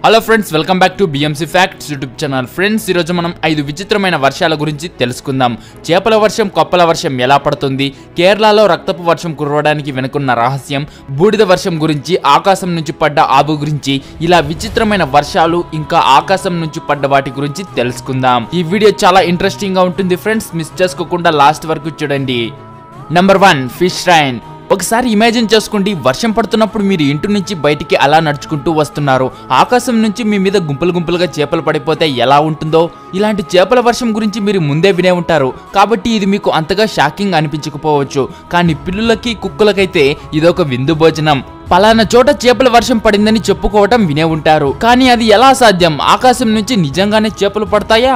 Hello friends, welcome back to BMC facts YouTube channel. Friends, ఈరోజు మనం 5 విచిత్రమైన వర్షాల గురించి తెలుసుకుందాం. చేపల వర్షం, కప్పల వర్షం ఎలా పడుతుంది, కేరళలో రక్తపు వర్షం కురవడానికి వెనుకున్న రహస్యం, బూడిద వర్షం గురించి, ఆకాశం నుంచి పడ్డ ఆబు గురించి, ఇలా విచిత్రమైన వర్షాలు ఇంకా ఆకాశం నుంచి పడ్డ వాటి గురించి తెలుసుకుందాం. ఈ వీడియో చాలా ఇంట్రెస్టింగ్ గా ఉంటుంది ఫ్రెండ్స్, మిస్ చేసుకోకుండా లాస్ట్ వరకు చూడండి. Number 1, fish rain. ఒకసారి ఇమాజిన్ చేసుకోండి, వర్షం పడుతున్నప్పుడు మీరు ఇంటి నుంచి బయటికి అలా నడుచుకుంటూ వస్తున్నారు. ఆకాశం నుంచి మీ మీద గుంపులు గుంపులుగా చేపలు పడిపోతే ఎలా ఉంటుందో. ఇలాంటి చేపల వర్షం గురించి మీరు ముందే వినే ఉంటారు, కాబట్టి ఇది మీకు అంతగా షాకింగ్ అనిపించకపోవచ్చు. కానీ పిల్లులకి, కుక్కలకైతే ఇదొక విందు భోజనం. పలానా చోట చేపల వర్షం పడిందని చెప్పుకోవటం వినే ఉంటారు, కానీ అది ఎలా సాధ్యం? ఆకాశం నుంచి నిజంగానే చేపలు పడతాయా?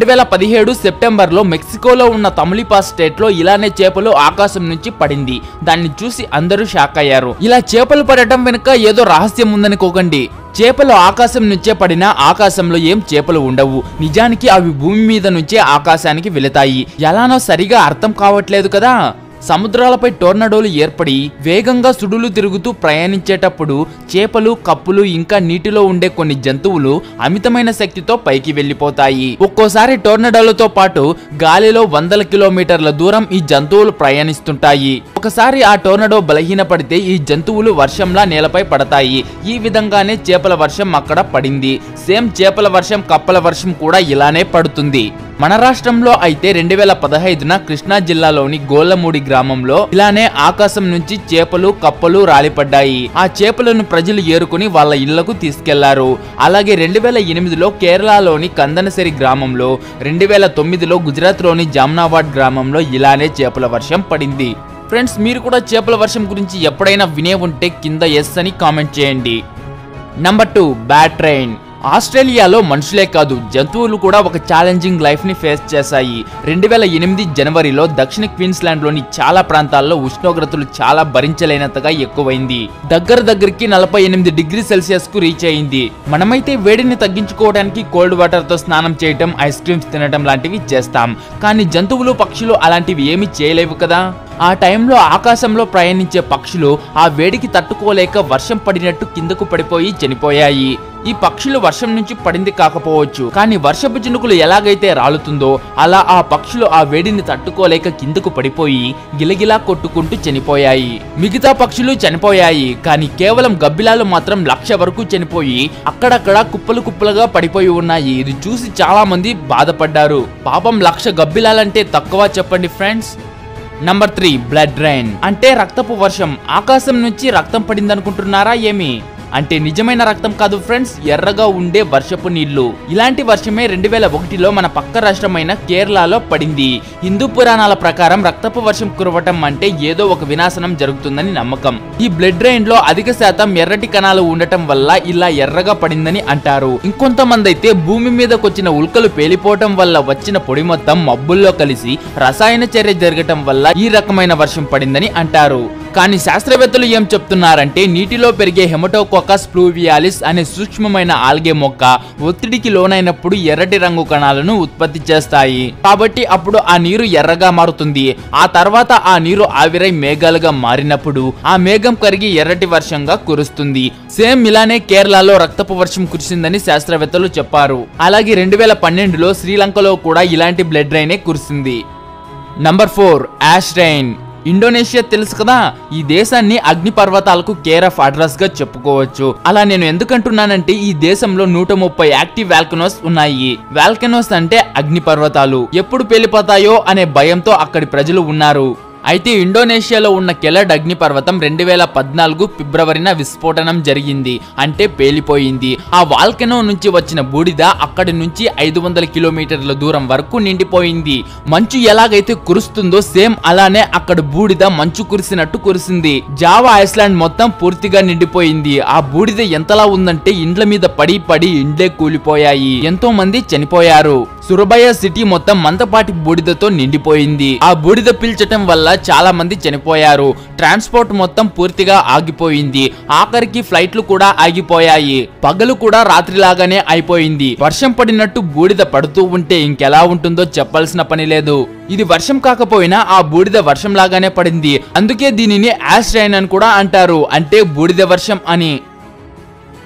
2017 సెప్టెంబర్లో మెక్సికోలో ఉన్న తమిళిపాస్ స్టేట్ లో ఇలానే చేపలు ఆకాశం నుంచి పడింది. దాన్ని చూసి అందరూ షాక్ అయ్యారు. ఇలా చేపలు పడటం వెనుక ఏదో రహస్యం ఉందనుకోకండి. చేపలు ఆకాశం నుంచే పడినా ఆకాశంలో ఏం చేపలు ఉండవు. నిజానికి అవి భూమి మీద నుంచే ఆకాశానికి వెళతాయి. ఎలానో సరిగా అర్థం కావట్లేదు కదా. సముద్రాలపై టోర్నడోలు ఏర్పడి వేగంగా సుడులు తిరుగుతూ ప్రయాణించేటప్పుడు చేపలు, కప్పులు ఇంకా నీటిలో ఉండే కొన్ని జంతువులు అమితమైన శక్తితో పైకి వెళ్లిపోతాయి. ఒక్కోసారి టోర్నడోలతో పాటు గాలిలో వందల కిలోమీటర్ల దూరం ఈ జంతువులు ప్రయాణిస్తుంటాయి. ఒకసారి ఆ టోర్నడో బలహీనపడితే ఈ జంతువులు వర్షంలా నేలపై పడతాయి. ఈ విధంగానే చేపల వర్షం అక్కడ పడింది. సేమ్ చేపల వర్షం, కప్పల వర్షం కూడా ఇలానే పడుతుంది. మన రాష్ట్రంలో అయితే 2015న కృష్ణా జిల్లాలోని గోళ్ళమూడి గ్రామంలో ఇలానే ఆకాశం నుంచి చేపలు, కప్పలు రాలిపడ్డాయి. ఆ చేపలను ప్రజలు ఏరుకుని వాళ్ళ ఇళ్లకు తీసుకెళ్లారు. అలాగే 2008లో కేరళలోని కందనసరి గ్రామంలో, 2009లో గుజరాత్ లోని జామ్నాబాద్ గ్రామంలో ఇలానే చేపల వర్షం పడింది. ఫ్రెండ్స్, మీరు కూడా చేపల వర్షం గురించి ఎప్పుడైనా వినే ఉంటే కింద ఎస్ అని కామెంట్ చేయండి. Number 2, bat rain. ఆస్ట్రేలియాలో మనుషులే కాదు, జంతువులు కూడా ఒక ఛాలెంజింగ్ లైఫ్ ని ఫేస్ చేశాయి. 2008 జనవరిలో దక్షిణ క్వీన్స్లాండ్ లోని చాలా ప్రాంతాల్లో ఉష్ణోగ్రతలు చాలా భరించలేనంతగా ఎక్కువైంది. దగ్గరికి 48 డిగ్రీ సెల్సియస్ కు రీచ్ అయింది. మనమైతే వేడిని తగ్గించుకోవడానికి కోల్డ్ వాటర్ తో స్నానం చేయటం, ఐస్ క్రీమ్స్ తినటం లాంటివి చేస్తాం. కానీ జంతువులు, పక్షులు అలాంటివి ఏమీ చేయలేవు కదా. ఆ టైంలో ఆకాశంలో ప్రయాణించే పక్షులు ఆ వేడికి తట్టుకోలేక వర్షం పడినట్టు కిందకు పడిపోయి చనిపోయాయి. ఈ పక్షులు వర్షం నుంచి పడింది కాకపోవచ్చు, కానీ వర్షపు చినుకులు ఎలాగైతే రాలుతుందో అలా ఆ పక్షులు ఆ వేడిని తట్టుకోలేక కిందకు పడిపోయి గిలగిలా కొట్టుకుంటూ చనిపోయాయి. మిగతా పక్షులు చనిపోయాయి, కానీ కేవలం గబ్బిలాలు మాత్రం 1,00,000 వరకు చనిపోయి అక్కడక్కడ కుప్పలు కుప్పలుగా పడిపోయి ఉన్నాయి. ఇది చూసి చాలా మంది బాధపడ్డారు. పాపం 1,00,000 గబ్బిలాలంటే తక్కువ చెప్పండి ఫ్రెండ్స్. Number 3, blood rain. అంటే రక్తపు వర్షం. ఆకాశం నుంచి రక్తం పడిందనుకుంటున్నారా ఏమి? అంటే నిజమైన రక్తం కాదు ఫ్రెండ్స్, ఎర్రగా ఉండే వర్షపు నీళ్లు. ఇలాంటి వర్షమే 2001లో మన పక్క రాష్ట్రమైన కేరళలో పడింది. హిందూ పురాణాల ప్రకారం రక్తపు వర్షం కురవటం అంటే ఏదో ఒక వినాశనం జరుగుతుందని నమ్మకం. ఈ బ్లడ్ రైన్ లో అధిక శాతం ఎర్రటి కణాలు ఉండటం వల్ల ఇలా ఎర్రగా పడిందని అంటారు. ఇంకొంతమంది అయితే భూమి మీదకొచ్చిన ఉల్కలు పేలిపోవటం వల్ల వచ్చిన పొడి మొత్తం మబ్బుల్లో కలిసి రసాయన చర్య జరగటం వల్ల ఈ రకమైన వర్షం పడిందని అంటారు. కానీ శాస్త్రవేత్తలు ఏం చెప్తున్నారంటే నీటిలో పెరిగే హెమటోకోకస్ ప్లూవియాలిస్ అనే సూక్ష్మమైన ఆల్గే మొక్క ఒత్తిడికి లోనైనప్పుడు ఎర్రటి రంగు కణాలను ఉత్పత్తి చేస్తాయి. కాబట్టి అప్పుడు ఆ నీరు ఎర్రగా మారుతుంది. ఆ తర్వాత ఆ నీరు ఆవిరై మేఘాలుగా మారినప్పుడు ఆ మేఘం కరిగి ఎర్రటి వర్షంగా కురుస్తుంది. సేమ్ ఇలానే కేరళలో రక్తపు వర్షం కురిసిందని శాస్త్రవేత్తలు చెప్పారు. అలాగే 2012లో శ్రీలంకలో కూడా ఇలాంటి బ్లడ్ రైనే కురిసింది. Number 4, ash rain. ఇండోనేషియా తెలుసు కదా, ఈ దేశాన్ని అగ్ని పర్వతాలకు కేర్ ఆఫ్ అడ్రస్ గా చెప్పుకోవచ్చు. అలా నేను ఎందుకంటున్నానంటే ఈ దేశంలో 130 యాక్టివ్ వాల్కనోస్ ఉన్నాయి. వాల్కనోస్ అంటే అగ్ని పర్వతాలు. ఎప్పుడు పేలిపోతాయో అనే భయంతో అక్కడి ప్రజలు ఉన్నారు. అయితే ఇండోనేషియాలో ఉన్న కెలడ్ అగ్నిపర్వతం 2014 ఫిబ్రవరిన విస్ఫోటనం జరిగింది, అంటే పేలిపోయింది. ఆ వాల్కెనో నుంచి వచ్చిన బూడిద అక్కడి నుంచి 500 కిలోమీటర్ల దూరం వరకు నిండిపోయింది. మంచు ఎలాగైతే కురుస్తుందో సేమ్ అలానే అక్కడ బూడిద మంచు కురిసినట్టు కురిసింది. జావా ఐస్లాండ్ మొత్తం పూర్తిగా నిండిపోయింది. ఆ బూడిద ఎంతలా ఉందంటే ఇండ్ల మీద పడి పడి ఇండ్లే కూలిపోయాయి. ఎంతో మంది చనిపోయారు. సురబయ సిటీ మొత్తం మందపాటి బూడిదతో నిండిపోయింది. ఆ బూడిద పీల్చటం వల్ల చాలా మంది చనిపోయారు. ట్రాన్స్పోర్ట్ మొత్తం పూర్తిగా ఆగిపోయింది. ఆఖరికి ఫ్లైట్లు కూడా ఆగిపోయాయి. పగలు కూడా రాత్రిలాగానే అయిపోయింది. వర్షం పడినట్టు బూడిద పడుతూ ఉంటే ఇంకెలా ఉంటుందో చెప్పాల్సిన పని లేదు. ఇది వర్షం కాకపోయినా ఆ బూడిద వర్షం లాగానే పడింది. అందుకే దీనిని యాష్ రైన్ అని కూడా అంటారు, అంటే బూడిద వర్షం అని.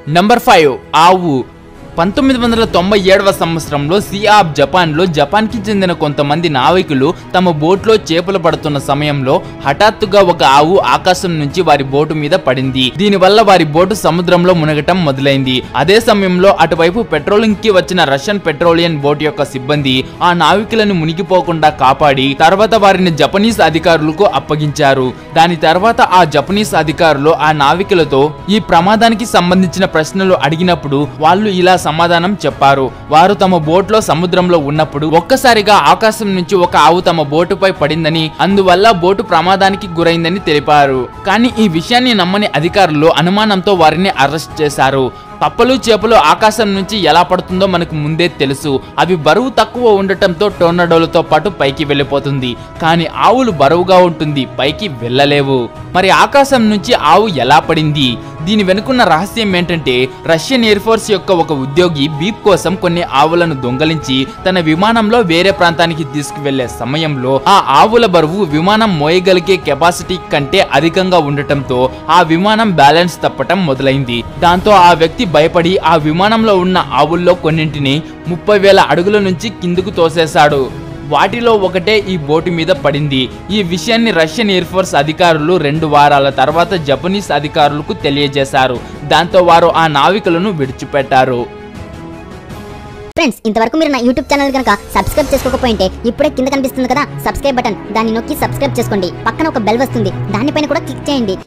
నంబర్ 5 ఆవు. 1997వ సంవత్సరంలో సీ ఆఫ్ జపాన్లో జపాన్కి చెందిన కొంతమంది నావికులు తమ బోట్లో చేపలు పడుతున్న సమయంలో హఠాత్తుగా ఒక ఆవు ఆకాశం నుంచి వారి బోటు మీద పడింది. దీనివల్ల వారి బోటు సముద్రంలో మునగటం మొదలైంది. అదే సమయంలో అటువైపు పెట్రోలింగ్ కి వచ్చిన రష్యన్ పెట్రోలియన్ బోట్ యొక్క సిబ్బంది ఆ నావికులను మునిగిపోకుండా కాపాడి తర్వాత వారిని జపనీస్ అధికారులకు అప్పగించారు. దాని తర్వాత ఆ జపనీస్ అధికారులు ఆ నావికులతో ఈ ప్రమాదానికి సంబంధించిన ప్రశ్నలు అడిగినప్పుడు వాళ్ళు ఇలా సమాధానం చెప్పారు. వారు తమ బోట్లో సముద్రంలో ఉన్నప్పుడు ఒక్కసారిగా ఆకాశం నుంచి ఒక ఆవు తమ బోటుపై పడిందని, అందువల్ల బోటు ప్రమాదానికి గురైందని తెలిపారు. కానీ ఈ విషయాన్ని నమ్మని అధికారులు అనుమానంతో వారిని అరెస్ట్ చేశారు. కప్పలు చేపలు ఆకాశం నుంచి ఎలా పడుతుందో మనకు ముందే తెలుసు. అవి బరువు తక్కువ ఉండటంతో టోర్నడోలతో పాటు పైకి వెళ్ళిపోతుంది. కానీ ఆవులు బరువుగా ఉంటుంది, పైకి వెళ్ళలేవు. మరి ఆకాశం నుంచి ఆవు ఎలా పడింది? దీని వెనుకున్న రహస్యం ఏంటంటే రష్యన్ ఎయిర్ ఫోర్స్ యొక్క ఒక ఉద్యోగి బీప్ కోసం కొన్ని ఆవులను దొంగలించి తన విమానంలో వేరే ప్రాంతానికి తీసుకువెళ్లే సమయంలో ఆ ఆవుల బరువు విమానం మోయగలిగే కెపాసిటీ కంటే అధికంగా ఉండటంతో ఆ విమానం బ్యాలెన్స్ తప్పటం మొదలైంది. దాంతో ఆ వ్యక్తి భయపడి ఆ విమానంలో ఉన్న ఆవుల్లో కొన్నింటిని 30,000 అడుగుల నుంచి కిందకు తోసేశాడు. వాటిలో ఒకటే ఈ బోటు మీద పడింది. ఈ విషయాన్ని రష్యన్ ఎయిర్ ఫోర్స్ అధికారులు 2 వారాల తర్వాత జపనీస్ అధికారులకు తెలియజేశారు. దాంతో వారు ఆ నావికులను విడిచిపెట్టారు. ఫ్రెండ్స్, ఇంతవరకు మీరు నా యూట్యూబ్ ఛానల్ కనుక సబ్స్క్రైబ్ చేసుకోకపోయింటే ఇప్పుడే కింద కనిపిస్తుంది కదా సబ్స్క్రైబ్ బటన్, దాన్ని నొక్కి సబ్స్క్రైబ్ చేసుకోండి. పక్కన ఒక బెల్ వస్తుంది, దానిపైన కూడా క్లిక్ చేయండి.